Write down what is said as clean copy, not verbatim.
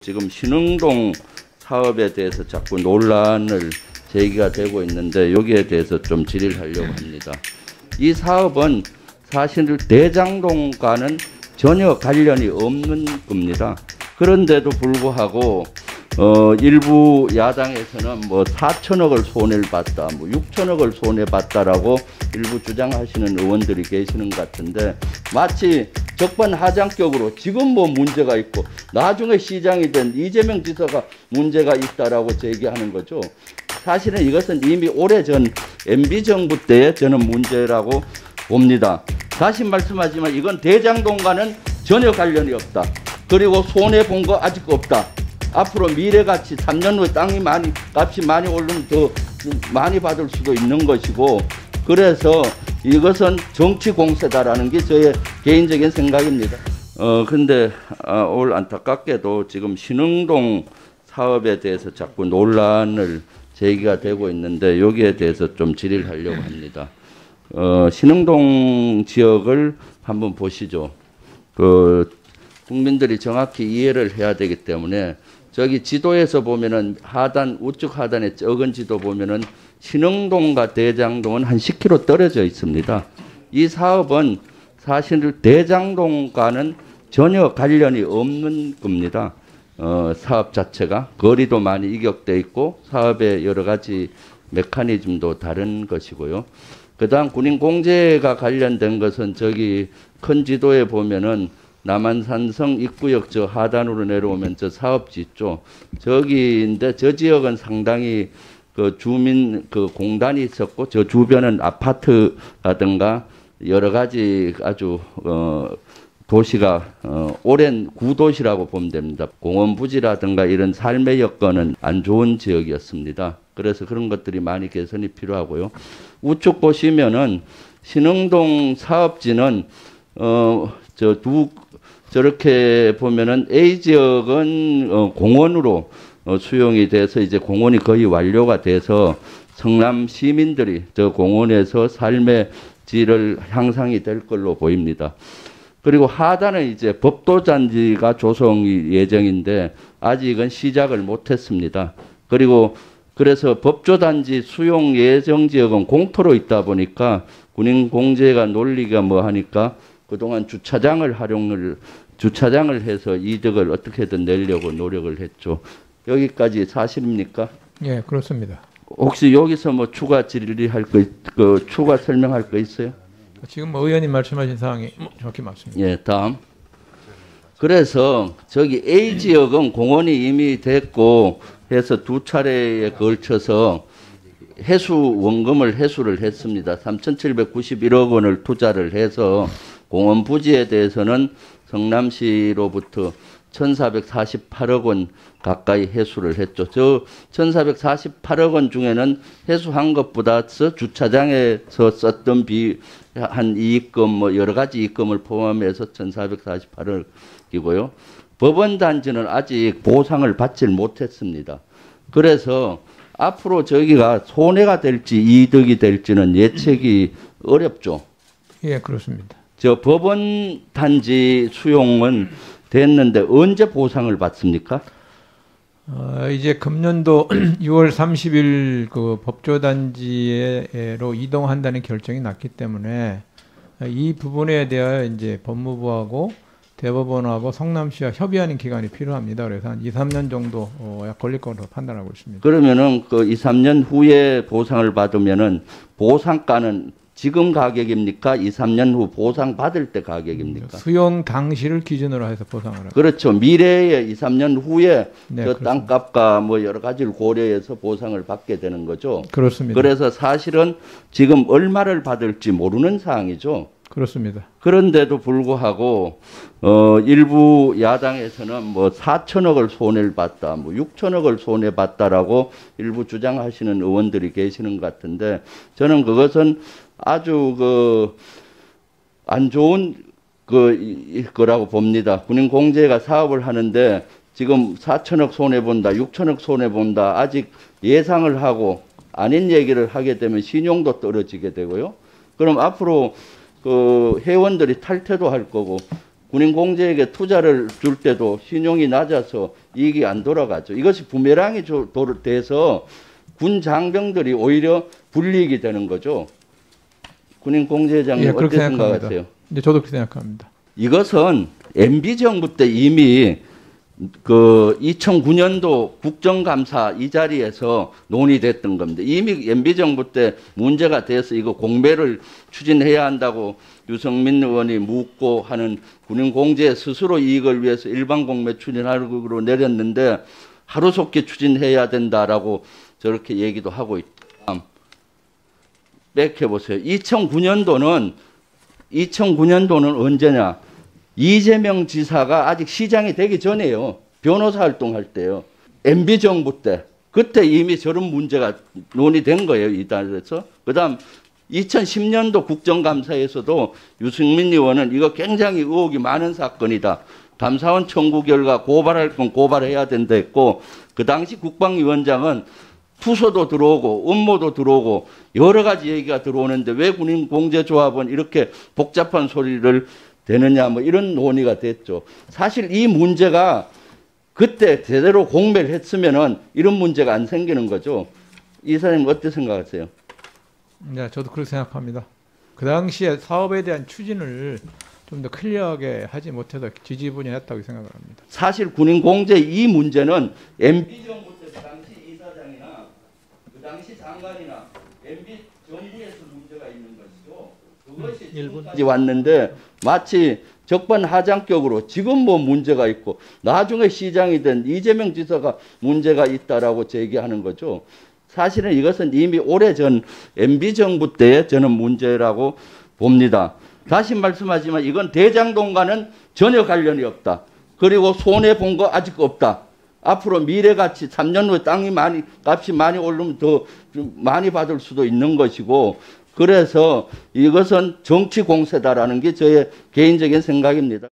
지금 신흥동 사업에 대해서 자꾸 논란을 제기가 되고 있는데 여기에 대해서 좀 질의를 하려고 합니다. 이 사업은 사실 대장동과는 전혀 관련이 없는 겁니다. 그런데도 불구하고 일부 야당에서는 뭐 4천억을 손해를 봤다, 뭐 6천억을 손해봤다라고 일부 주장하시는 의원들이 계시는 것 같은데 마치 적반하장격으로 지금 뭐 문제가 있고 나중에 시장이 된 이재명 지사가 문제가 있다라고 제기하는 거죠. 사실은 이것은 이미 오래전 MB 정부 때의 저는 문제라고 봅니다. 다시 말씀하지만 이건 대장동과는 전혀 관련이 없다. 그리고 손해 본 거 아직 없다. 앞으로 미래가치 3년 후에 땅이 값이 많이 오르면 더 많이 받을 수도 있는 것이고, 그래서 이것은 정치 공세다라는 게 저의 개인적인 생각입니다. 근데 올 안타깝게도 지금 신흥동 사업에 대해서 자꾸 논란을 제기가 되고 있는데 여기에 대해서 좀 질의를 하려고 합니다. 신흥동 지역을 한번 보시죠. 국민들이 정확히 이해를 해야 되기 때문에 저기 지도에서 보면은 우측 하단에 적은 지도 보면은 신흥동과 대장동은 한 10km 떨어져 있습니다. 이 사업은 사실 대장동과는 전혀 관련이 없는 겁니다. 사업 자체가 거리도 많이 이격돼 있고 사업의 여러 가지 메커니즘도 다른 것이고요. 그다음 군인공제가 관련된 것은 저기 큰 지도에 보면은 남한산성 입구역 저 하단으로 내려오면 저 사업지 있죠. 저기인데 저 지역은 상당히 그 주민 그 공단이 있었고 저 주변은 아파트라든가 여러 가지 아주 도시가 오랜 구도시라고 보면 됩니다. 공원 부지라든가 이런 삶의 여건은 안 좋은 지역이었습니다. 그래서 그런 것들이 많이 개선이 필요하고요. 우측 보시면은 신흥동 사업지는 저렇게 보면은 A 지역은 공원으로 수용이 돼서 이제 공원이 거의 완료가 돼서 성남 시민들이 저 공원에서 삶의 질을 향상이 될 걸로 보입니다. 그리고 하단은 이제 법도단지가 조성이 예정인데 아직은 시작을 못했습니다. 그리고 그래서 법조단지 수용 예정 지역은 공터로 있다 보니까 군인공제가 논리가 뭐 하니까 그동안 주차장을 해서 이득을 어떻게든 내려고 노력을 했죠. 여기까지 사실입니까? 예, 그렇습니다. 혹시 여기서 뭐 추가 질의할 추가 설명할 거 있어요? 지금 뭐 의원님 말씀하신 사항이 정확히 맞습니다. 예, 다음. 그래서 저기 A 지역은 공원이 이미 됐고 해서 두 차례에 걸쳐서 원금을 회수를 했습니다. 3,791억 원을 투자를 해서 공원 부지에 대해서는 성남시로부터 1,448억 원 가까이 회수를 했죠. 저 1,448억 원 중에는 회수한 것보다 주차장에서 썼던 한 이익금 뭐 여러 가지 이익금을 포함해서 1,448억이고요. 법원 단지는 아직 보상을 받질 못했습니다. 그래서 앞으로 저기가 손해가 될지 이득이 될지는 예측이 어렵죠. 예, 그렇습니다. 저 법원 단지 수용은 됐는데 언제 보상을 받습니까? 이제 금년도 6월 30일 그 법조단지로 이동한다는 결정이 났기 때문에 이 부분에 대하여 이제 법무부하고 대법원하고 성남시와 협의하는 기간이 필요합니다. 그래서 한 2, 3년 정도 걸릴 것으로 판단하고 있습니다. 그러면은 그 2, 3년 후에 보상을 받으면은 보상가는 지금 가격입니까? 2, 3년 후 보상 받을 때 가격입니까? 수용 당시를 기준으로 해서 보상을 합니다. 그렇죠. 미래에 2, 3년 후에 네, 그 땅값과 뭐 여러 가지를 고려해서 보상을 받게 되는 거죠. 그렇습니다. 그래서 사실은 지금 얼마를 받을지 모르는 사항이죠. 그렇습니다. 그런데도 불구하고 일부 야당에서는 뭐 4천억을 손해를 봤다, 뭐 6천억을 손해 봤다라고 일부 주장하시는 의원들이 계시는 것 같은데 저는 그것은 아주 안 좋은 거라고 봅니다. 군인공제가 사업을 하는데 지금 4천억 손해 본다, 6천억 손해 본다, 아직 예상을 하고 아닌 얘기를 하게 되면 신용도 떨어지게 되고요. 그럼 앞으로 회원들이 탈퇴도 할 거고 군인 공제에게 투자를 줄 때도 신용이 낮아서 이익이 안 돌아가죠. 이것이 부메랑이 돼서 군 장병들이 오히려 불이익이 되는 거죠. 군인 공제장님 어떻게 생각하세요? 네, 저도 그렇게 생각합니다. 이것은 MB 정부 때 이미 그 2009년도 국정감사 이 자리에서 논의됐던 겁니다. 이미 MB 정부 때 문제가 돼서 이거 공매를 추진해야 한다고 유승민 의원이 묻고 하는 군인 공제 스스로 이익을 위해서 일반 공매 추진하기로 내렸는데 하루속히 추진해야 된다라고 저렇게 얘기도 하고 있다. 뺏겨보세요. 2009년도는 언제냐? 이재명 지사가 아직 시장이 되기 전에요. 변호사 활동할 때요. MB 정부 때. 그때 이미 저런 문제가 논의된 거예요. 이 달에서. 그 다음 2010년도 국정감사에서도 유승민 의원은 이거 굉장히 의혹이 많은 사건이다. 감사원 청구 결과 고발할 건 고발해야 된다 했고, 그 당시 국방위원장은 투소도 들어오고 음모도 들어오고 여러 가지 얘기가 들어오는데 왜 군인공제조합은 이렇게 복잡한 소리를 되느냐, 뭐 이런 논의가 됐죠. 사실 이 문제가 그때 제대로 공매를 했으면은 이런 문제가 안 생기는 거죠. 이사님 어떻게 생각하세요? 네, 저도 그렇게 생각합니다. 그 당시에 사업에 대한 추진을 좀 더 클리어하게 하지 못해서 지지분야했다고 생각을 합니다. 사실 군인 공제 이 문제는 MB 정부 때 그 당시 이사장이나 그 당시 장관이나 MB 정부에서 문제가 있는 것이고 그것이 지금까지 왔는데 마치 적반하장격으로 지금 뭐 문제가 있고 나중에 시장이 된 이재명 지사가 문제가 있다라고 제기하는 거죠. 사실은 이것은 이미 오래전 MB 정부 때의 저는 문제라고 봅니다. 다시 말씀하지만 이건 대장동과는 전혀 관련이 없다. 그리고 손해 본 거 아직 없다. 앞으로 미래가치 3년 후에 값이 많이 오르면 더 많이 받을 수도 있는 것이고, 그래서 이것은 정치 공세다라는 게 저의 개인적인 생각입니다.